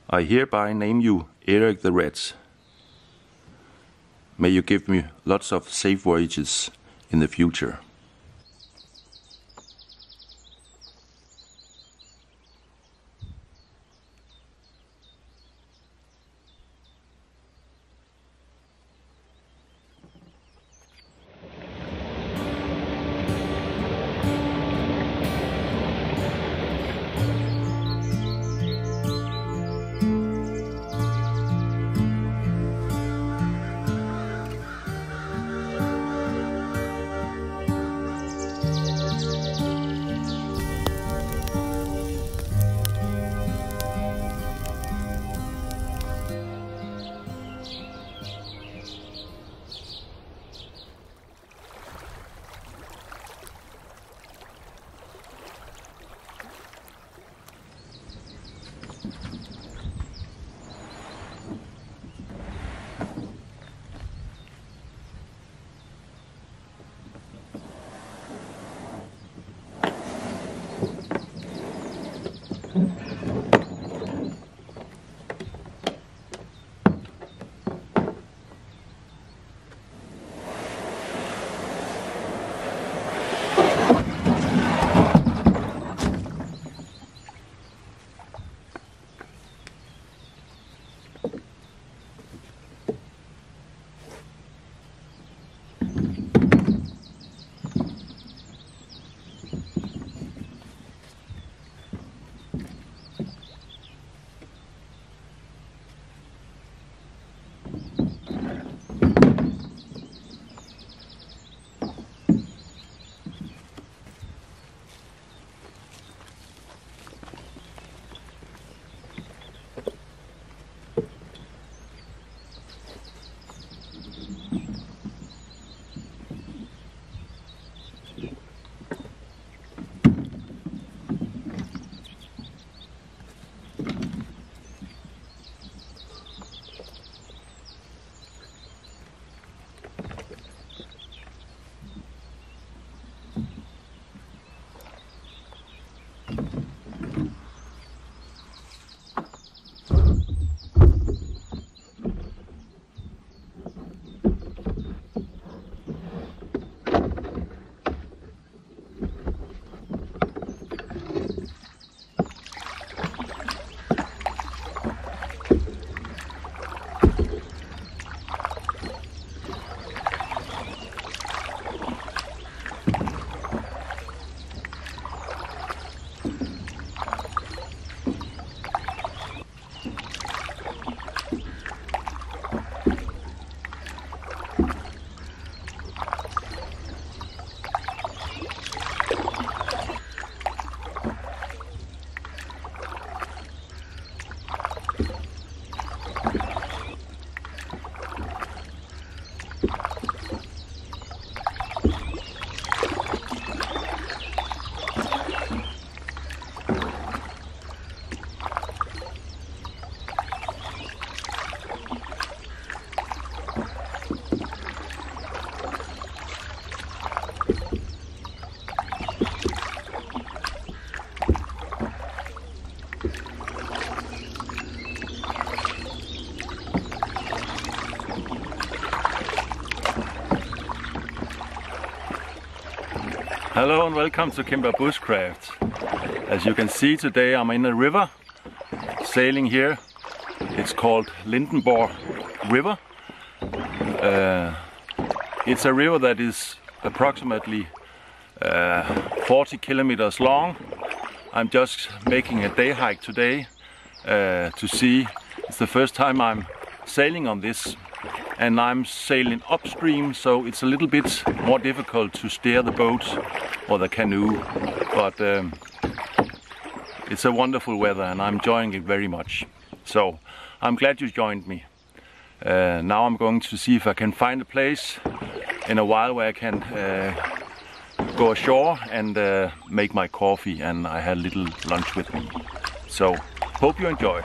I hereby name you Erik the Red. May you give me lots of safe voyages in the future. Hello and welcome to Kimber Bushcraft. As you can see, today I'm in a river, sailing here. It's called Lindenborg River. It's a river that is approximately 40 kilometers long. I'm just making a day hike today to see. It's the first time I'm sailing on this, and I'm sailing upstream, so it's a little bit more difficult to steer the boat or the canoe, but it's a wonderful weather and I'm enjoying it very much. So I'm glad you joined me. Now I'm going to see if I can find a place in a while where I can go ashore and make my coffee, and I had a little lunch with me. So hope you enjoy.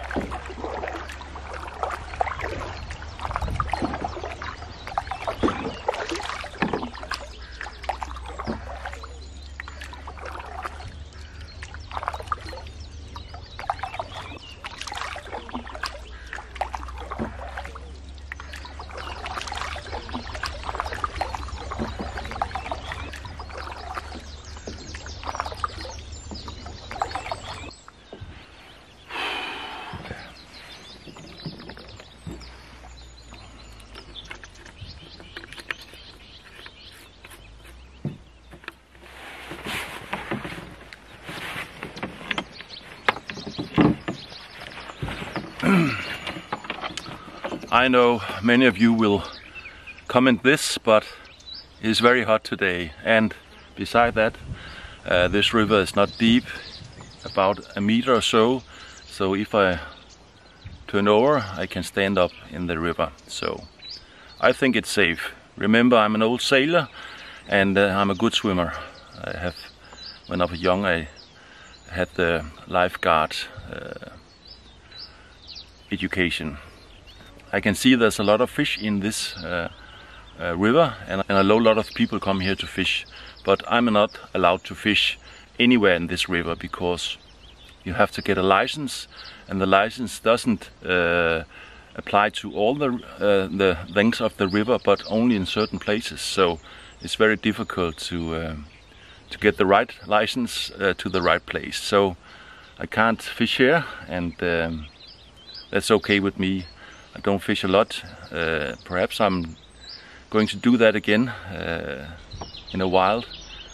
I know many of you will comment this, but it is very hot today, and beside that, this river is not deep, about a meter or so, so if I turn over I can stand up in the river, so I think it's safe. Remember, I'm an old sailor and I'm a good swimmer. When I was young, I had the lifeguard education. I can see there's a lot of fish in this river, and I know a lot of people come here to fish, but I'm not allowed to fish anywhere in this river because you have to get a license, and the license doesn't apply to all the lengths of the river, but only in certain places. So it's very difficult to get the right license to the right place. So I can't fish here, and that's okay with me. I don't fish a lot. Perhaps I'm going to do that again in a while.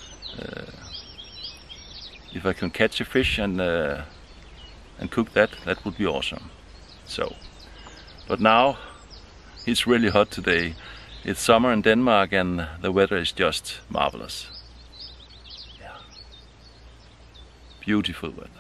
If I can catch a fish and cook that, that would be awesome. So, but now it's really hot today. It's summer in Denmark and the weather is just marvelous. Yeah. Beautiful weather.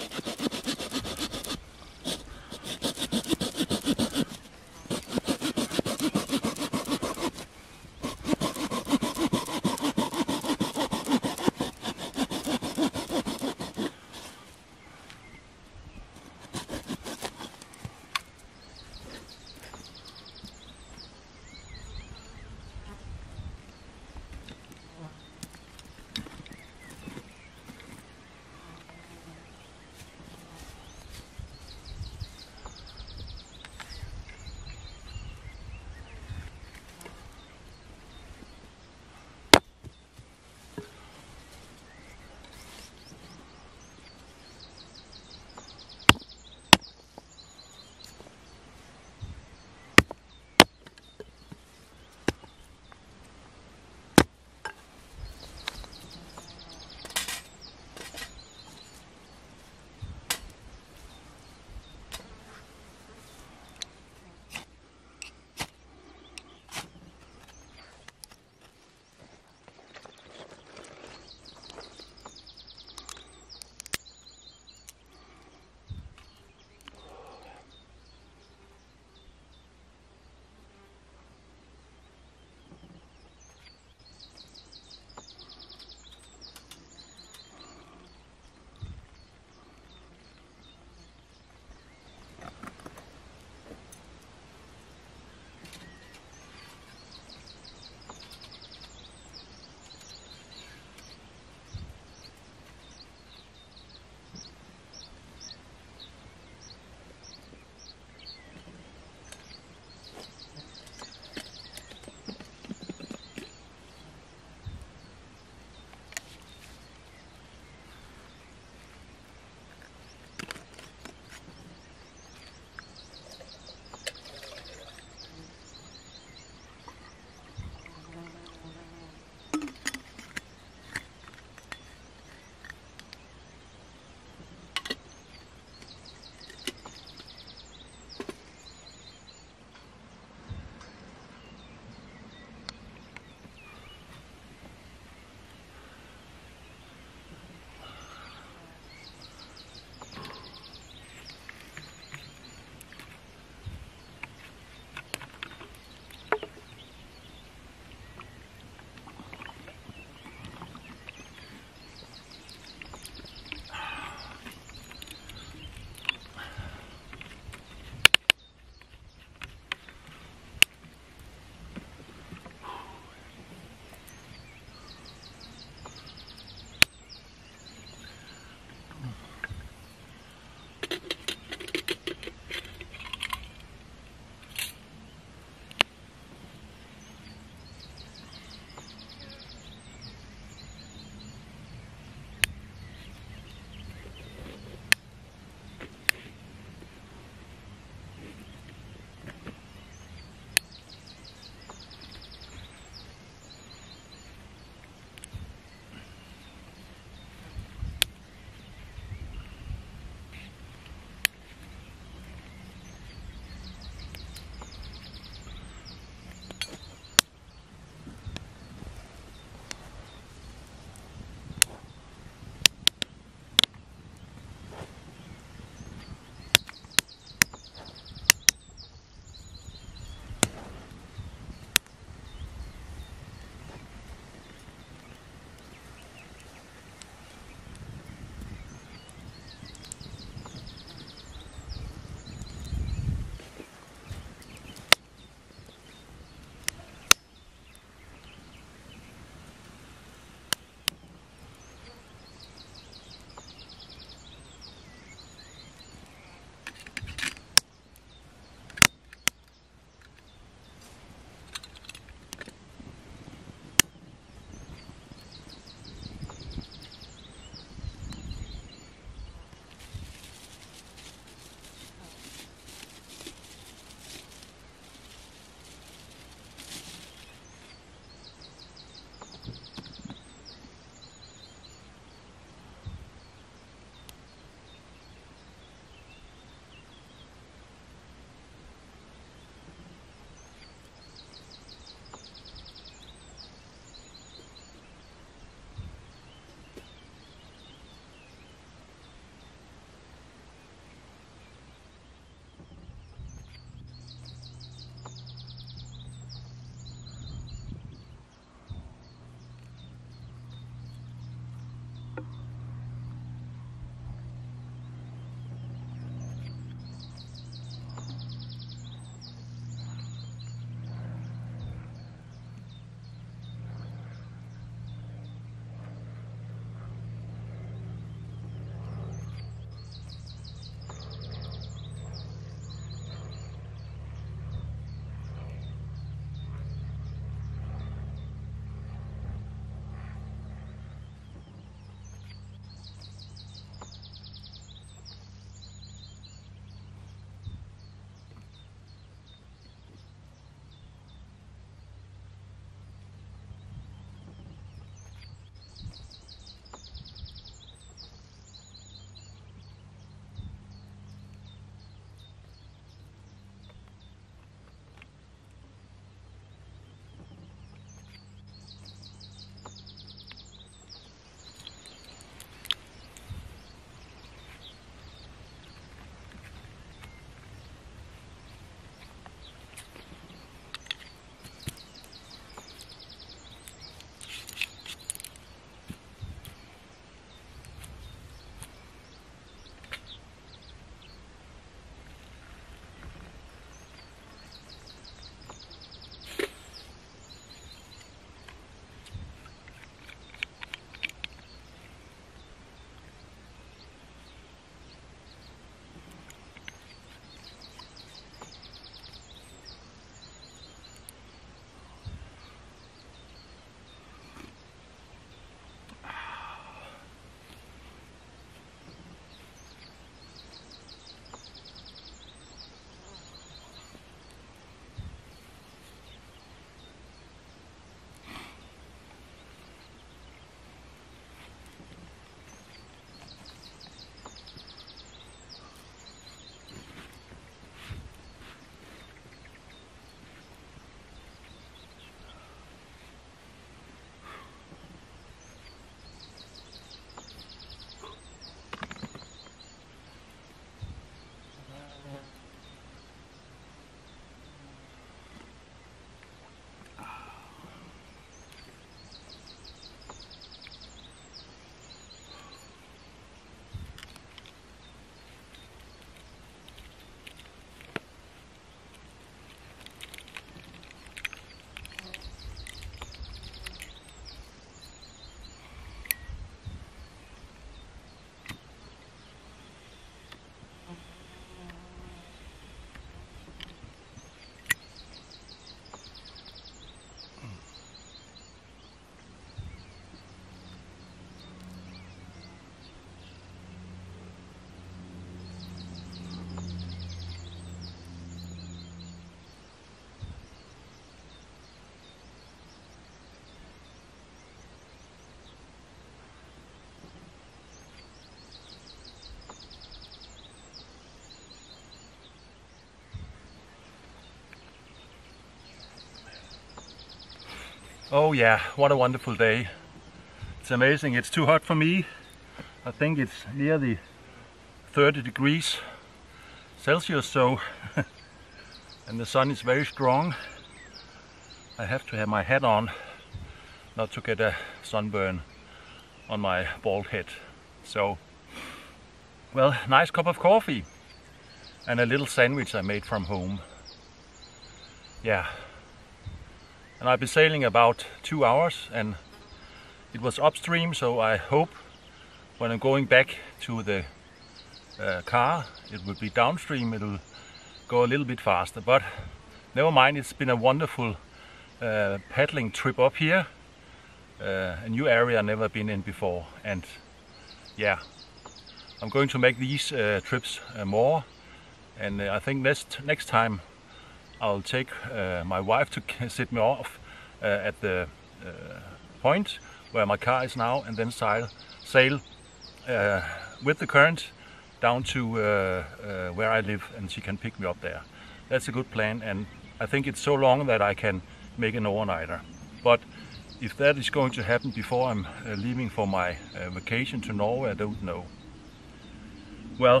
Oh yeah, what a wonderful day. It's amazing. It's too hot for me. I think it's near the 30 degrees Celsius, so and the sun is very strong. I have to have my hat on not to get a sunburn on my bald head. So, well, nice cup of coffee and a little sandwich I made from home. Yeah. And I've been sailing about 2 hours, and it was upstream, so I hope when I'm going back to the car it will be downstream. It will go a little bit faster, but never mind. It's been a wonderful paddling trip up here, a new area I've never been in before, and yeah, I'm going to make these trips more, and I think next time I'll take my wife to sit me off at the point where my car is now, and then sail with the current down to where I live, and she can pick me up there. That's a good plan, and I think it's so long that I can make an overnighter. But if that is going to happen before I'm leaving for my vacation to Norway, I don't know. Well,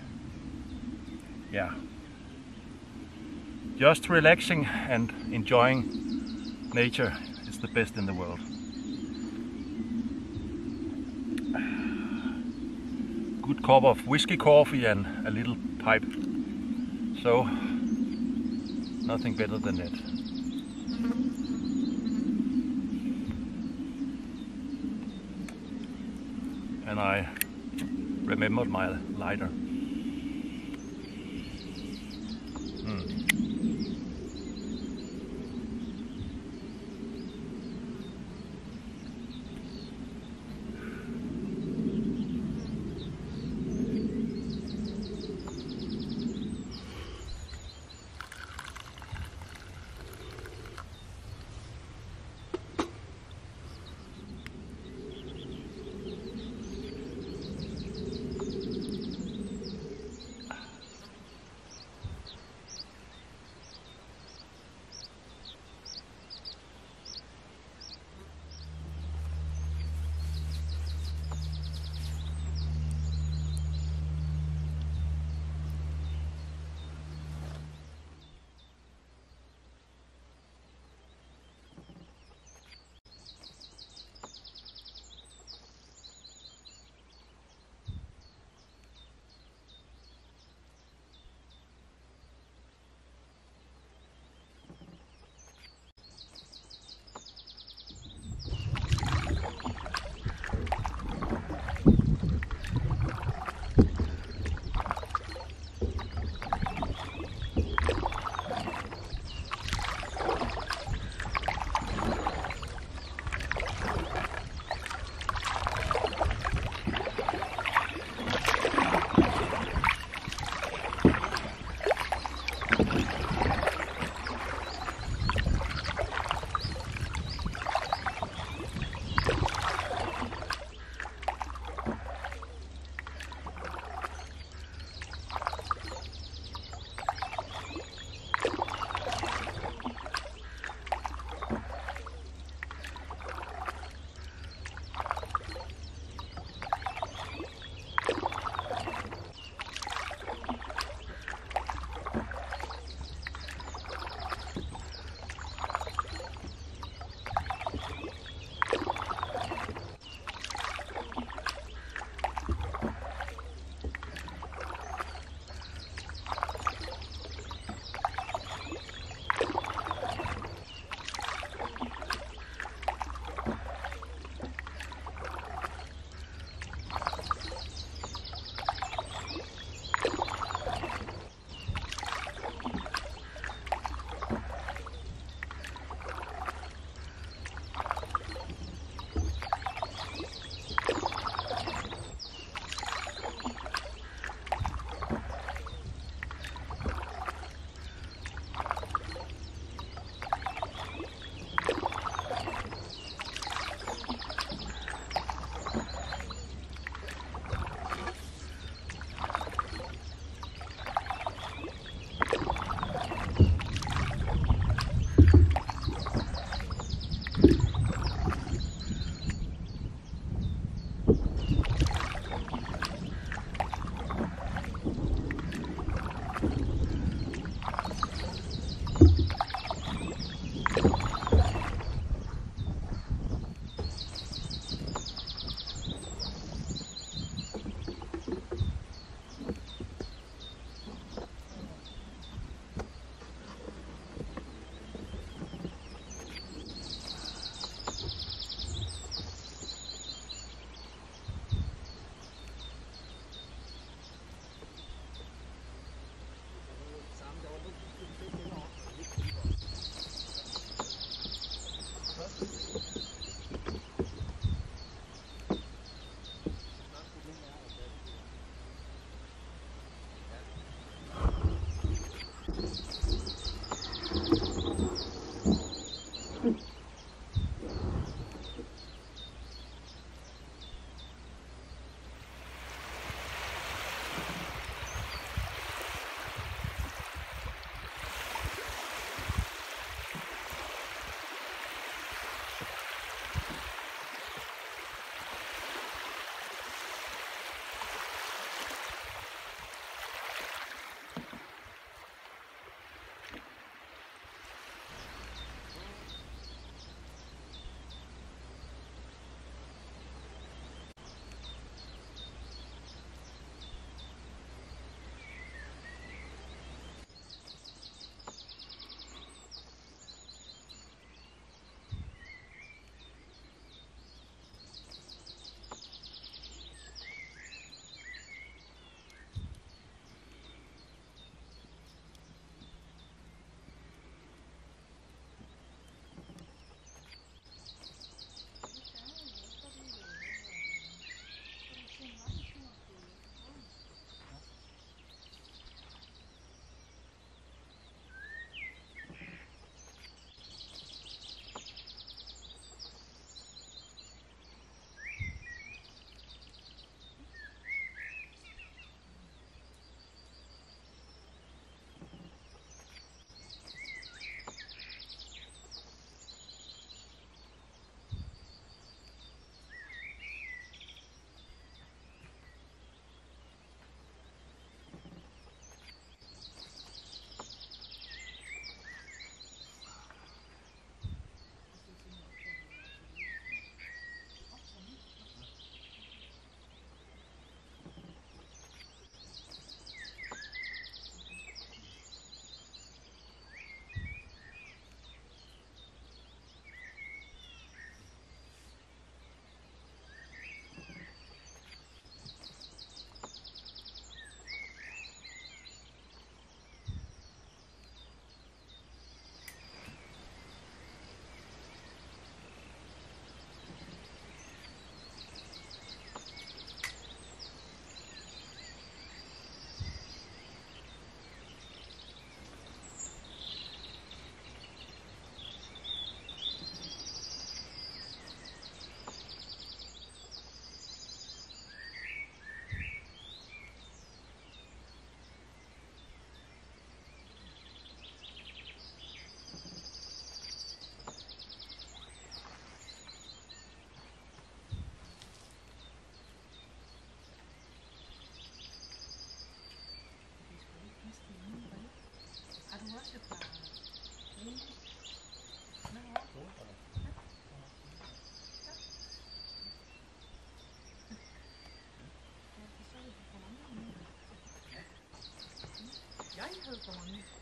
yeah. Just relaxing and enjoying nature is the best in the world. Good cup of whiskey coffee and a little pipe. So, nothing better than that. And I remembered my lighter. Jeg havde for mange.